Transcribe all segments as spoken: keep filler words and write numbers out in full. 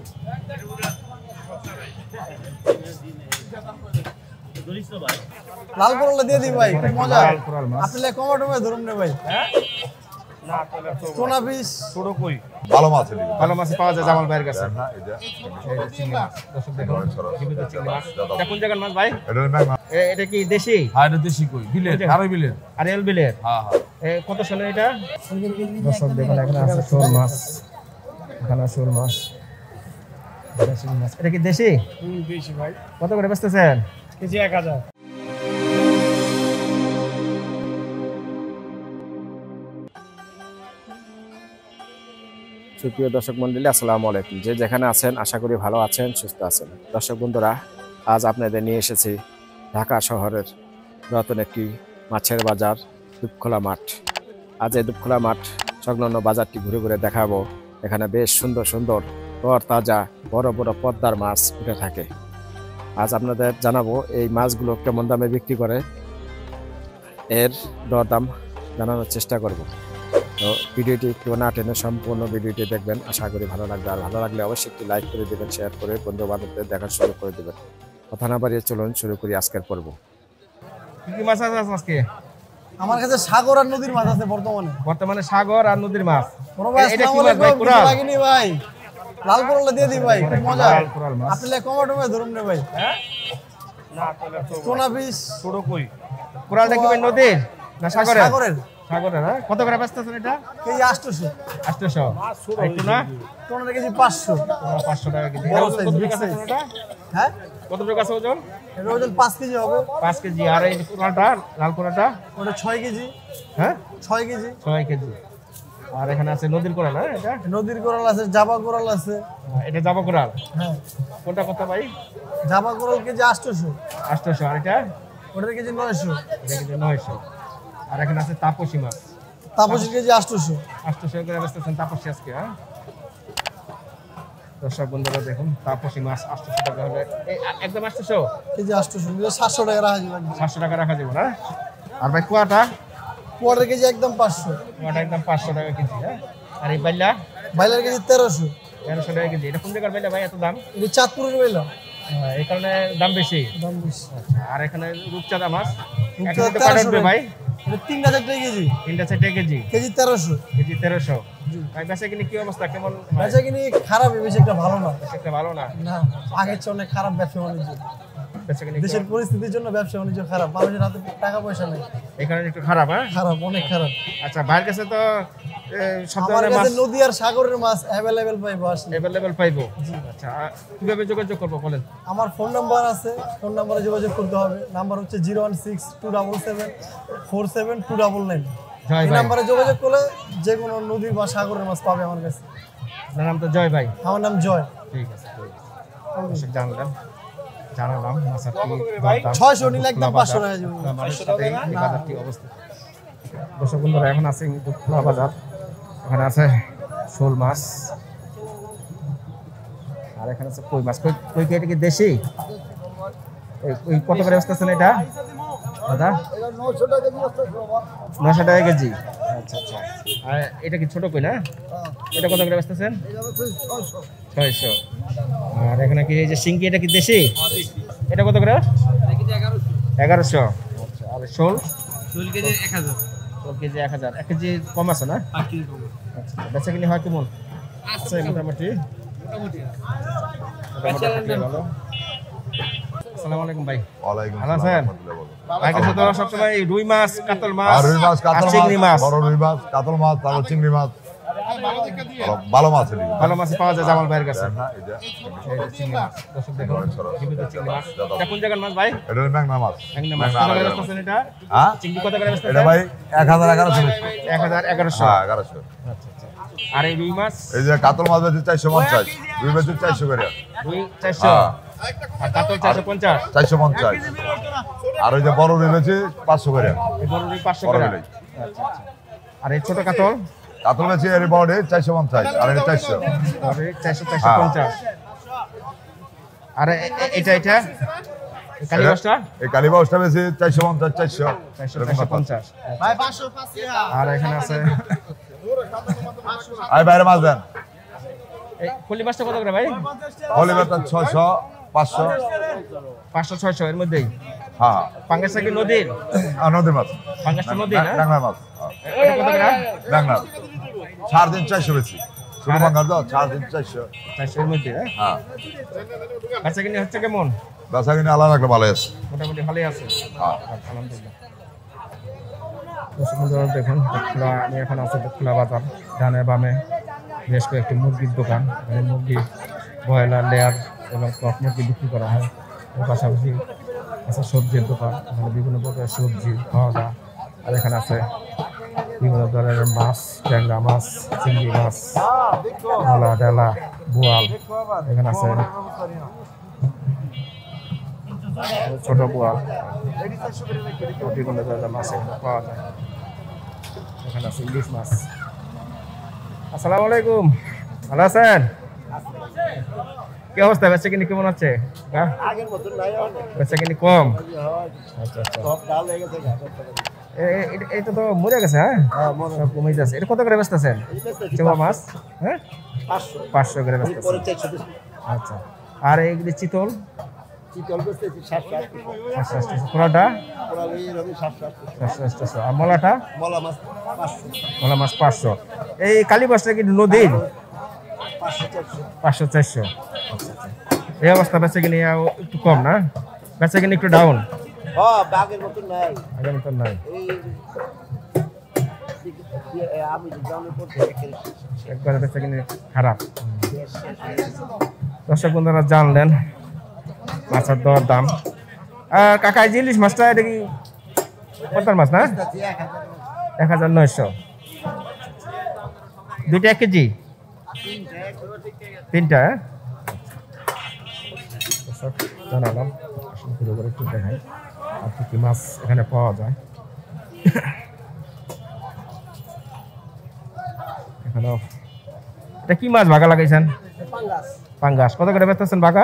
লাল করলা দিয়ে দিই ভাই, খুব মজা। আপনি কমাটো ভাই ধরুন না ভাই। টোনা পিস ছোট কই ভালো মাছ আছে, ভালো মাছ পাওয়া যায় জামাল ভাইয়ের কাছে। না এটা এটা চিংড়ি মাছ, দর্শক দেখুন জীবিত চিংড়ি মাছ। এটা কোন জায়গার মাছ ভাই? এটা ম্যাগনা। এটা কি দেশি? হ্যাঁ এটা দেশি কই, বিলের, আড়াই বিলের। আড়াই বিলের? হ্যাঁ হ্যাঁ। এ কত সালে এটা? দর্শক দেখুন এখানে আছে শোল মাছ, এখানে শোল মাছ, দেশি মাছ। এটা কি দেশি? হুম দেশি ভাই। কত করে বেচতেছেন? কেজি এক হাজার। সুপ্রিয় দর্শক মন্ডলী, আসসালামু আলাইকুম। যে যেখানে আছেন আশা করি ভালো আছেন, সুস্থ আছেন। দর্শক বন্ধুরা, আজ আপনাদের নিয়ে এসেছি ঢাকা শহরের নতুন একটি মাছের বাজার, দুপখোলা মাঠ। আজ এই দুপখোলা মাঠ সংলগ্ন বাজারটি ঘুরে ঘুরে দেখাবো। এখানে বেশ সুন্দর সুন্দর তর তাজা বড় বড় পদ্মার মাছ উঠে থাকে। আজ আপনাদের জানাবো এই মাছগুলো কেমন দামে বিক্রি করে, এর দরদাম জানানোর চেষ্টা করব। তো ভিডিওটি একটু না টেনে সম্পূর্ণ ভিডিওটি দেখবেন, আশা করি ভালো লাগবে। আর ভালো লাগলে অবশ্যই একটি লাইক করে দেবেন, শেয়ার করে বন্ধু বান্ধবদের দেখা শুরু করে দেবেন। কথা না বাড়িয়ে চলুন শুরু করি আজকের পর্ব। কি কি মাছ আছে আজকে? আমার কাছে সাগর আর নদীর মাছ আছে বর্তমানে। বর্তমানে সাগর আর নদীর মাছ। বড় ভাই আসসালামু আলাইকুম। কোরাল লাগেনি ভাই, লাল করলা দিয়ে দিই ভাই, খুব মজা। আপনি কমাটো ভাই ধরুন না ভাই। হ্যাঁ না টোনা পিস ছোট কই। কোরালটা কি ভাই নদীর না সাগরের? সাগরের। সাগরের। হ্যাঁ কত করে বেচতেছেন এটা? কেজি আটশো। আটশো। একটু না টোনাটা কেজি পাঁচশো। পাঁচশো টাকা কেজি। বড় সাইজ, বিগ সাইজ। হ্যাঁ কত টাকা আছে ওজন? এর ওজন পাঁচ কেজি হবে। পাঁচ কেজি। আর এই কোরালটা, লাল কোরালটা? ওটা ছয় কেজি। হ্যাঁ ছয় কেজি। ছয় কেজি। আর এখানে আছে নদীর কোরাল। হ্যাঁ এটা নদীর কোরাল আছে, জাবা কোরাল আছে। এটা জাবা কোরাল। হ্যাঁ কোনটা কত ভাই? জাবা কোরাল কেজি আটশো। আটশো। আর এটা? ওটার কেজি নয়শো। এটা কেজি নয়শো। আর এখানে আছে তাপসী মাছ। তাপসী কেজি আটশো। আটশো করে বেচতেছেন তাপসী আজকে। হ্যাঁ দর্শক বন্ধুরা দেখুন, তাপসী মাছ আটশো টাকা হলে একদম আটশো কেজি আটশো। সাতশো টাকা রাখা যাবে, সাতশো টাকা রাখা যাবে না? আর ভাই কুয়াটা? কুয়াটার কেজি একদম পাঁচশো। কুয়াটা একদম পাঁচশো টাকা কেজি। হ্যাঁ আর এই বাইলা? বাইলার কেজি তেরোশো। তেরোশো টাকা কেজি। এটা কোন জায়গার বাইলা ভাই এত দাম? এটা চাঁদপুরের বাইলা। এই কারণে দাম বেশি। দাম বেশি। আর এখানে রূপচাঁদা মাছ ভাই তিন হাজার টাকা কেজি। তিনটা চারটে কেজি। কেজি তেরোশো। কেজি তেরোশো। ভাই বেচা কিনে কি অবস্থা, কেমন? বেচা কিনে খারাপ, বেশি একটা ভালো না। একটা ভালো না? না, আগের চেয়ে অনেক খারাপ ব্যবসা বাণিজ্য। বেচা কিনে দেশের পরিস্থিতির জন্য ব্যবসা বাণিজ্য খারাপ, মানুষের হাতে টাকা পয়সা নেই, এই কারণে একটু খারাপ। হ্যাঁ খারাপ, অনেক খারাপ। আচ্ছা ভাইয়ের কাছে তো সব আমার ধরনের কাছে মাছ নদী আর সাগরের মাছ অ্যাভেলেবেল পাইবো, আসলে অ্যাভেলেবল পাইবো। আচ্ছা কিভাবে যোগাযোগ করবো বলেন? আমার ফোন নাম্বার আছে, ফোন নাম্বারে যোগাযোগ করতে হবে। নাম্বার হচ্ছে zero one six two double seven four seven two double nine. Joy এই ভাই। নাম্বারে যোগাযোগ করলে যে কোনো নদীর বা সাগরের মাছ পাবে আমার কাছে। আপনার নাম তো জয় ভাই? আমার নাম জয়। ঠিক আছে, অবশ্যই জানলাম, জানালাম মাছের ছয়শো নিলে একদম পাঁচশো টাকা যাবে। বাজারটি অবস্থা। দর্শক বন্ধুরা, এখন আছে দুপখোলা বাজার, ওখানে আছে শোল মাছ, আর এখানে আছে কই মাছ। কই কই কি এটা কি দেশি? এই কত করে বেচতেছেন এটা দাদা? নয়শো টাকা কেজি। আচ্ছা আচ্ছা। আর এটা কি ছোট কই না? এটা কত করে বেচতেছেন? ছয়শো। আর এখানে কি এই যে শিঙ্গি, এটা কি দেশি? এটা কত করে? এগারোশো। আচ্ছা। আর শোল? শোল কেজি এক হাজার। শোল কেজি এক হাজার। এক কেজি কম আছে না? আচ্ছা। বেচা কিনে হয় কেমন? আছে মোটামুটি। ভালো। আসসালামু আলাইকুম ভাই। ওয়ালাইকুম ভালো আসসালাম। আছেন? ভাই কাছে তো সবসময় রুই মাছ, কাতল মাছ, আর রুই মাছ, কাতল চিংড়ি মাছ, মাছ, বড় রুই মাছ, কাতল মাছ, তারপর চিংড়ি মাছ, ভালো মাছ আছে। ভালো মাছ পাওয়া যায় জামাল ভাইয়ের কাছে। না এটা এই যে চিংড়ি মাছ, দর্শক দেখুন, জীবিত চিংড়ি মাছ। এটা কোন জায়গার মাছ ভাই? এটা ম্যাগনা মাছ। ম্যাগনা মাছ। কত করে বেচতেছেন এটা? হ্যাঁ চিংড়ি কত করে বেচতেছেন? এটা ভাই এক হাজার এগারোশো। এক হাজার এগারোশো। হ্যাঁ এগারোশো। আচ্ছা আচ্ছা। আর এই রুই মাছ? এই যে কাতল মাছ বেচে চারশো পঞ্চাশ, রুই বেচে চারশো করে। রুই চারশো। আর কাতল চারশো পঞ্চাশ। চারশো পঞ্চাশ। আর ওই যে বড় রুই বেচে পাঁচশো করে। এই বড় রুই পাঁচশো করে। আচ্ছা আচ্ছা। আর এই ছোট কাতল? কাতল বেচে এর বড় চারশো পঞ্চাশ, আর এটা চারশো। আর এই চারশো চারশো পঞ্চাশ। আর এটা এটা কালীবাসটা? এই কালীবাসটা বেশি চারশো পঞ্চাশ, চারশো চারশো পঞ্চাশ। আর এখানে আছে আই বাইরে মাছ দেন। এই পলি মাছটা কত করে ভাই? পলি মাছটা ছয়শো পাঁচশো পাঁচশো ছয়শো এর মধ্যেই। হ্যাঁ পাঙ্গাসটা কি নদীর? আর নদীর মাছ পাঙ্গাসটা নদী না? ডাংলার মাছ এটা কত করে? ডাংলার সাড়ে তিন চারশো বেশি শুধু বাঙ্গাল তো সাড়ে তিন চারশো চারশো এর মধ্যে। হ্যাঁ বাচ্চা কিনে হচ্ছে কেমন? বেচা কিনে আলাদা একটা ভালো আছে মোটামুটি ভালোই আছে। হ্যাঁ আলহামদুলিল্লাহ। বন্ধুরা দেখুন খোলা, আমি এখন আছি খোলা বাজার। ডানে বামে বেশ কয়েকটি মুরগির দোকান। এখানে মুরগি, ব্রয়লার, লেয়ার এবং কক মুরগি বিক্রি করা হয়। এর পাশাপাশি আছে সবজির দোকান, এখানে বিভিন্ন প্রকারের সবজি পাওয়া যায়। আর এখানে আছে বিভিন্ন ধরনের মাছ, ট্যাংরা মাছ, চিংড়ি মাছ, ডালা ডালা বোয়াল। এখানে আছে ছোট বোয়াল, বিভিন্ন ধরনের মাছ এখানে পাওয়া যায়। এখানে আছে ইলিশ মাছ। আসসালামু আলাইকুম, ভালো আছেন? কি অবস্থা, বেচা কিনি কেমন আছে? বেচা কিনি কম? আচ্ছা আচ্ছা, এটা তো মরে গেছে। হ্যাঁ সব কমে যাচ্ছে। এটা কত করে বেচতেছেন চেওয়া মাছ? হ্যাঁ পাঁচশো করে বেচতেছেন। আচ্ছা, আর এইগুলি চিতল? পোলাটা আর মলাটা? মলা মাছ পাঁচশো। এই কালী মাছটা কি নদীর? পাঁচশো চারশো। এই অবস্থা বেচা কিনি একটু কম না? বেচা কিনি একটু ডাউন? আগের মতন নাই। একবারে বেচা কিনি খারাপ। দর্শক বন্ধুরা জানলেন মাছের দর দাম। আর কাকা ইলিশ মাছটা এটা কি কতার মাছ না? এক হাজার নয়শো। দুইটা এক কেজি? তিনটা? জানালাম, শুরু করে একটু দেখাই আর কি কি মাছ এখানে পাওয়া যায়। এখানেও এটা কি মাছ ভাগা লাগাইছেন? পাঙ্গাস। কত করে বেচতেছেন ভাগা?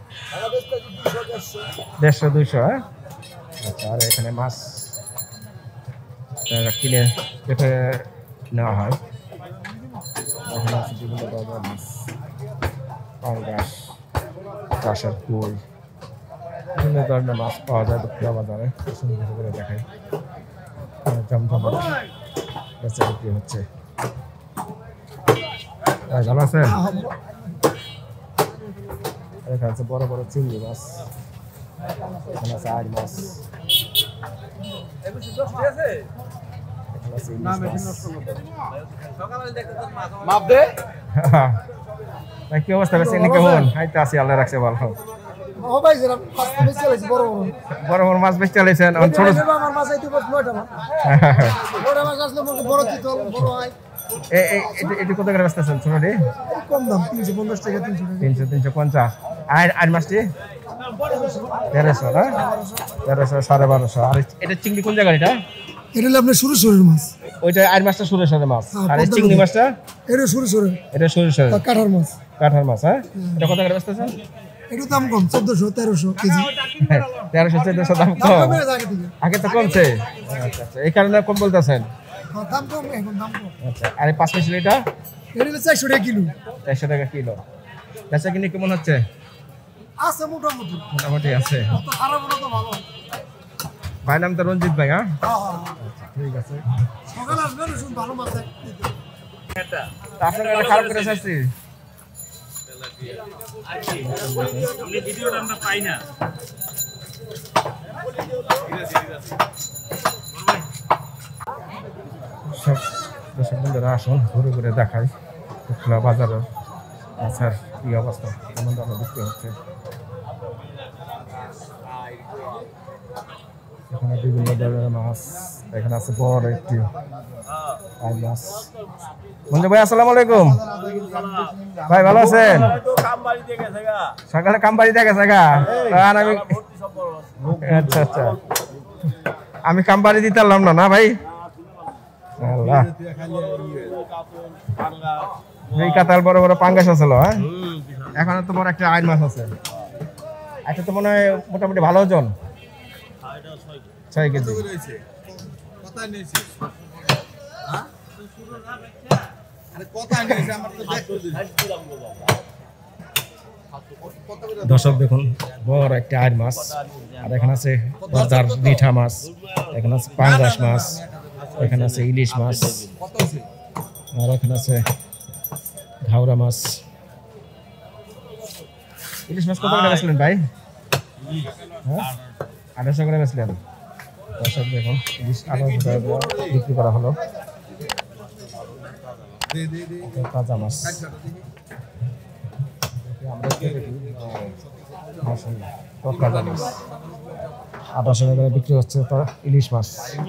দেড়শো দুইশো। হ্যাঁ আচ্ছা, আর এখানে মাছ কিনে কেটে নেওয়া হয়। এখানে আছে বিভিন্ন ধরনের মাছ, পাঙ্গাস, চাষের কুল, বিভিন্ন ধরনের মাছ পাওয়া যায় খোলা বাজারে। সুন্দর করে দেখাই, জমজমাট বেচা বিক্রি হচ্ছে। ভালো আছেন? এখানে আছে বড় বড় চিংড়ি মাছ, এখানে আছে আড় মাছ, এখানে আছে ইলিশ মাছ। কি অবস্থা বেশি কেমন? হাইতে আছি, আল্লাহ রাখছে ভালো। বড় বড় মাছ বেশি চালাইছেন? এটি কত করে বেচতেছেন ছোটটি? কম দাম, তিনশো পঞ্চাশ টাকা। তিনশো তিনশো পঞ্চাশ। আর আর মাছটি তেরোশো না? তেরোশো সাড়ে বারোশো। আর এটা চিংড়ি কোন জায়গায়? এটা এটা হলো আপনার সুরেশ্বরের মাছ। ওইটা আর মাছটা সুরেশ্বরের মাছ। আর এই চিংড়ি মাছটা? এটা সুরেশ্বরের। এটা সুরেশ্বরের কাঠার মাছ। কাঠার মাছ। হ্যাঁ এটা কত করে বেচতেছেন? এটা দাম কম, চোদ্দশো তেরোশো কেজি। তেরোশো চোদ্দশো দাম কম? আগে তো কমছে। আচ্ছা আচ্ছা, এই কারণে কম বলতেছেন? দাম কম এখন, দাম কম। আচ্ছা, আর এই পাঁচ মিশালি এটা? এটা হলো চারশো টাকা কিলো। চারশো টাকা কিলো। বেচা কিনি কেমন হচ্ছে? আছে মোটামুটি। মোটামুটি আছে। খারাপ না তো ভালো। ভাই নাম তো রঞ্জিত ভাই? হ্যাঁ আচ্ছা ঠিক আছে। সকালে আসবেন, শুন ভালো মাছ এটা আপনার এটা খারাপ করে আসছি। আমি ভিডিওটা আমরা পাই না। সব দর্শক বন্ধুরা আসুন ঘুরে ঘুরে দেখাই খোলা বাজারের মাছের কি অবস্থা, কেমন দামে বিক্রি হচ্ছে। এখানে বিভিন্ন ধরনের মাছ। এখানে আছে বড় একটি আর মাছ। বন্ধু ভাই আসসালামু আলাইকুম। ভাই ভালো আছেন? সকালে কাম বাড়ি দেখে গা? আমি আচ্ছা আচ্ছা, আমি কাম বাড়ি দিতে পারলাম না না ভাই। এই কাতাল বড় বড় পাঙ্গাস আছে। হ্যাঁ এখন তো বড় একটা আইন মাছ আছে। এটা তো মনে হয় মোটামুটি ভালো ওজন, ছয় কেজি। দর্শক দেখুন বড় একটা আইর মাছ, আর এখানে আছে বাজার রিঠা মাছ, এখানে আছে পাঙ্গাস মাছ, এখানে আছে ইলিশ মাছ, আর এখানে আছে ঘাওড়া মাছ। ইলিশ মাছ কত করে বেচলেন ভাই? হ্যাঁ আঠারোশো করে বেচলেন। দর্শক দেখুন ইলিশ আঠারোশো টাকা বিক্রি করা হলো। তাজা মাছ আঠারোশো টাকা বিক্রি হচ্ছে তো ইলিশ মাছ।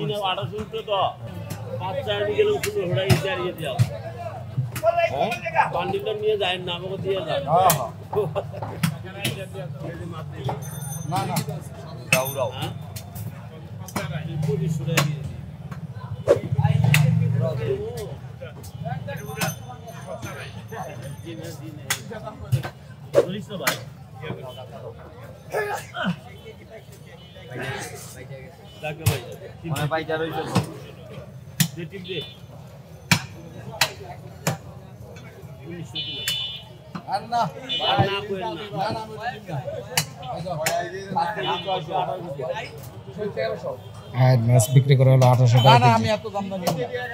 মাছ বিক্রি করা হলো আঠারোশো টাকা। আমি এত দাম দশ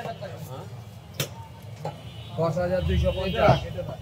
হাজার দুইশো পঞ্চাশ।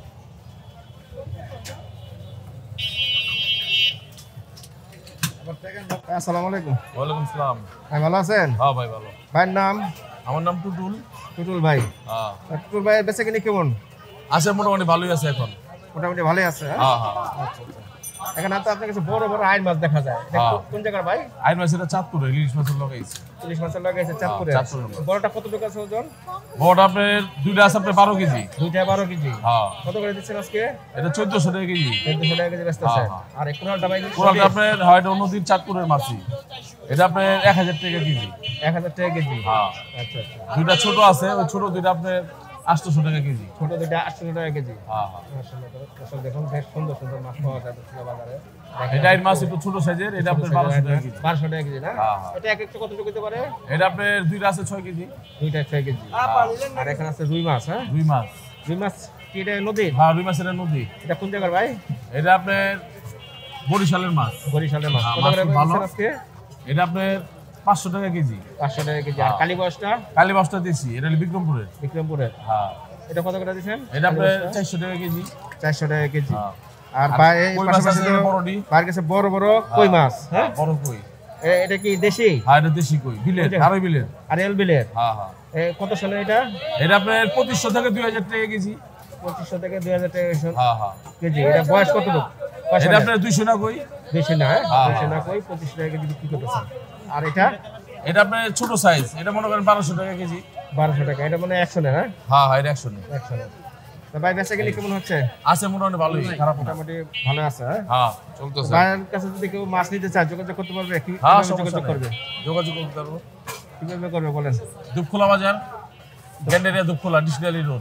আসসালামু আলাইকুম। ওয়ালাইকুম সালাম। ভাই ভালো আছেন? হ্যাঁ ভাই ভালো। ভাইয়ের নাম? আমার নাম টুটুল। টুটুল ভাই। হ্যাঁ। টুটুল ভাই বেচে কিনে কেমন আছে? মোটামুটি ভালোই আছে এখন। মোটামুটি ভালোই আছে। হ্যাঁ হ্যাঁ। আচ্ছা আচ্ছা। এখানে তো আপনার কাছে বড় বড় আইন মাছ দেখা যায়। এটা কোন জায়গার ভাই? আইন মাছ এটা চাঁদপুরে, ইলিশ মাছের লাগাইছে। ইলিশ মাছের লাগাইছে চাঁদপুরে। বড়টা কত টাকা আছে ওজন? বড়টা আপনার দুইটা আছে আপনার বারো কেজি। দুইটা বারো কেজি। হ্যাঁ। কত করে দিচ্ছেন আজকে? এটা চোদ্দশো টাকা কেজি। চোদ্দশো টাকা কেজি বেচতেছে। আর এই কোরালটা ভাই? কোরালটা আপনার হয় এটা অন্যদিন চাঁদপুরের মাছই। এটা আপনার এক হাজার টাকা কেজি। এক হাজার টাকা কেজি। হ্যাঁ। আচ্ছা আচ্ছা। দুইটা ছোট আছে, ওই ছোট দুইটা আপনার আটশোশো টাকা কেজি। ছোট দুইটা আটশোশো টাকা কেজি। হ্যাঁ হ্যাঁ। মাশাআল্লাহ দেখুন বেশ সুন্দর সুন্দর মাছ পাওয়া যায় বাজারে। এটা আইন মাছ একটু ছোট সাইজের, এটা আপনার বারোশো টাকা কেজি। বারোশো টাকা কেজি না? হ্যাঁ হ্যাঁ। এটা এক একটা কত টাকা পারে? এটা আপনার দুইটা আছে ছয় কেজি। দুইটা ছয় কেজি। আর এখানে আছে রুই মাছ। হ্যাঁ রুই মাছ। রুই মাছ কি এটা নদীর? হ্যাঁ রুই মাছ এটা নদী। এটা কোন জায়গার ভাই? এটা আপনার বরিশালের মাছ। বরিশালের মাছ। কত করে বেচছেন আজকে? এটা আপনার পাঁচশো টাকা কেজি। পাঁচশো টাকা কেজি। আর কালীবাসটা? কালীবাসটা দিছি, এটা হলো বিক্রমপুরের। বিক্রমপুরের। হ্যাঁ। এটা কত করে দিচ্ছেন? এটা আপনার চারশো টাকা কেজি। চারশো টাকা কেজি। হ্যাঁ। আর ভাই কই মাছ আছে বড়ডি। ভাইয়ের কাছে বড় বড় কই মাছ। হ্যাঁ বড় কই। এটা কি দেশি? হ্যাঁ এটা দেশি কই, বিলের, আড়াই বিলের। আর এল বিলের। হ্যাঁ হ্যাঁ। কত সালে এটা? এটা আপনার পঁচিশশো থেকে দুই হাজার টাকা কেজি। পঁচিশশো থেকে দুই হাজার টাকা হ্যাঁ হ্যাঁ কেজি। এটা বয়স কতটুকু? এটা আপনার দুইশো না কই। দুইশো না? দুইশো না কই পঁচিশ টাকা কেজি বিক্রি করতেছেন। আর এটা? এটা আপনার ছোট সাইজ, এটা মনে করেন বারোশো টাকা কেজি। বারোশো টাকা। এটা মানে একশো না? হ্যাঁ হ্যাঁ এটা একশো নেই। একশো না। ভাই বেচা গেলে কেমন হচ্ছে? আছে মোটামুটি ভালোই, খারাপ না। মোটামুটি ভালো আছে। হ্যাঁ চলতেছে। ভাইয়ের কাছে যদি কেউ মাছ নিতে চায় যোগাযোগ করতে পারবে? কি হ্যাঁ যোগাযোগ করবে? যোগাযোগ করতে পারবো। কিভাবে করবে বলেন? দুপখোলা বাজার, গ্যান্ডেরিয়া দুপখোলা, ডিসনারি রোড,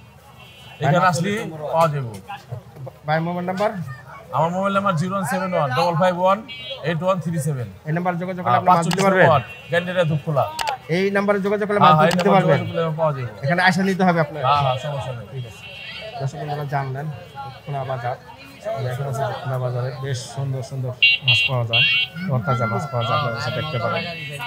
এখানে আসলে পাওয়া যাবে। ভাই মোবাইল নাম্বার? আমার mobile number zero one seven one double five one eight one three seven. এই নাম্বার যোগাযোগ করলে আপনি মাছ দিতে পারবেন? গ্যান্ডেরিয়া দুপখোলা। এই নাম্বারে যোগাযোগ করলে মাছ দিতে পারবেন? পাওয়া যাবে। এখানে আসা নিতে হবে আপনার? হ্যাঁ হ্যাঁ সমস্যা নেই। ঠিক আছে। দর্শক বন্ধুরা জানলেন খোলা বাজার। এখন আছে খোলা বাজারে বেশ সুন্দর সুন্দর মাছ পাওয়া যায়, তাজা মাছ পাওয়া যায়, আপনারা এসে দেখতে পারেন।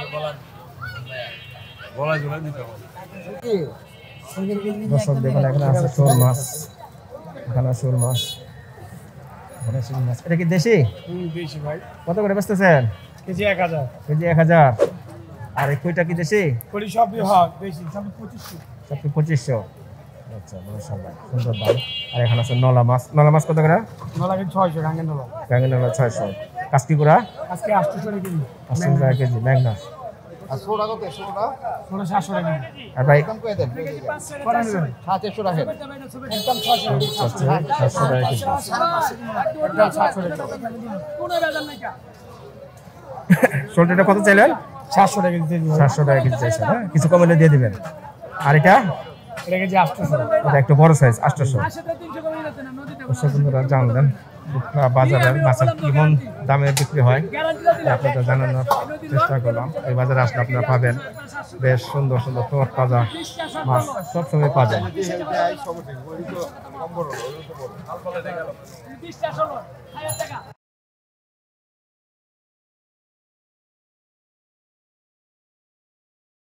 দর্শক দেখুন এখানে আছে শোল মাছ, এখানে শোল মাছ, এখানে শোল মাছ। এটা কি দেশি? বেশি ভাই। কত করে বেচতেছেন? কেজি এক হাজার। কেজি এক হাজার। আর এই কইটা কি দেশি? কই সবই হয় বেশি, সব পঁচিশশো। সব পঁচিশশো। আচ্ছা মাশাআল্লাহ সুন্দর দাম। আর এখানে আছে নলা মাছ। নলা মাছ কত করে? নলা কেজি ছয়শো। গাঙ্গের নলা। গাঙ্গের নলা ছয়শো। কাস্কি গুড়া? আজকে আটশো টাকা কেজি। আটশো টাকা কেজি ম্যাগনাস। আর ষোলো কত? ষোলোটা ষোলো সাতশো টাকা। আর ভাই কম করে দেন। করে নেবেন। সাতশো টাকা। একদম ছয়শো। সাতশো টাকা কেজি। একদম সাতশো টাকা। শোলটা কত চাইলেন? সাতশো টাকা কেজি। সাতশো টাকা কেজি চাইছেন। হ্যাঁ কিছু কমাইলে দিয়ে দিবেন। আর এটা? এটা কেজি আটশো। এটা একটু বড় সাইজ আটশো। দর্শক বন্ধুরা জানলেন দুপখোলা বাজারের মাছের কেমন দামে বিক্রি হয় আপনাদের জানানোর চেষ্টা করলাম। এই বাজারে আসলে আপনারা পাবেন বেশ সুন্দর সুন্দর তর তাজা মাছ সবসময় পাবেন।